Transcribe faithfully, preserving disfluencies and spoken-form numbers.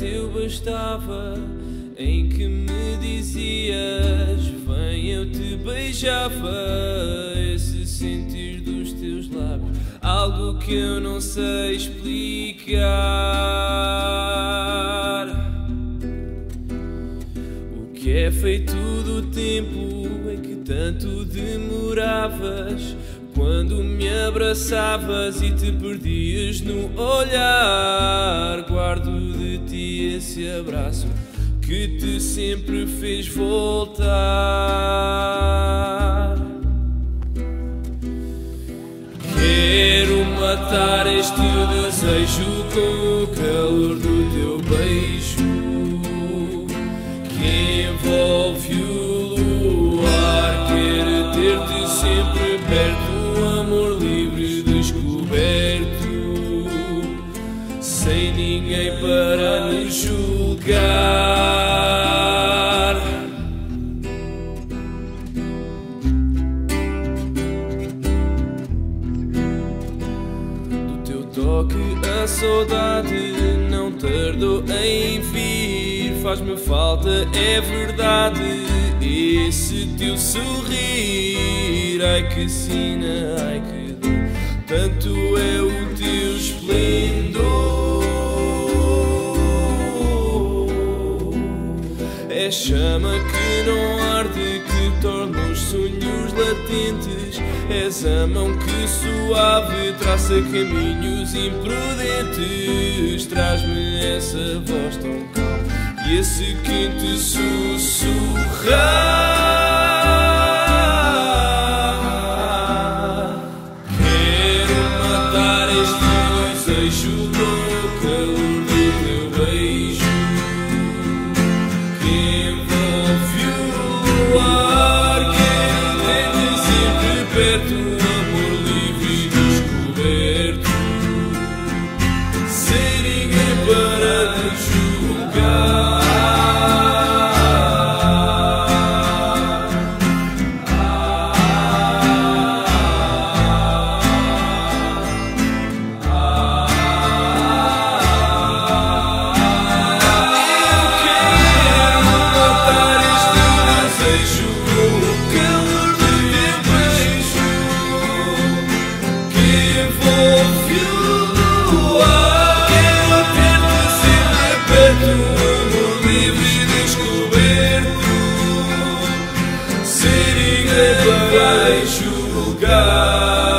teu bastava, em que me dizias: vem, eu te beijava. Esse sentir dos teus lábios, algo que eu não sei explicar. O que é feito do tempo em que tanto demoravas, quando me abraçavas e te perdias no olhar. Guardo de ti esse abraço que te sempre fez voltar. Quero matar este desejo com o calor do teu beijo, que envolve o luar. Quero ter-te sempre perto, amor livre, descoberto, sem ninguém para nos julgar. Do teu toque a saudade não tardou em vir. Faz-me falta, é verdade, esse teu sorrir. Ai que sina, ai que dor, tanto é o teu esplendor. É chama que não arde, que torna os sonhos latentes. És a mão que suave traça caminhos imprudentes. Traz-me essa voz tão calma e esse quente sussurrar. Quero matar este desejo com o calor do teu beijo, que envolve o luar. Quero ter-te sempre perto, amor livre e descoberto, sem ninguém para te julgar. Vai julgar.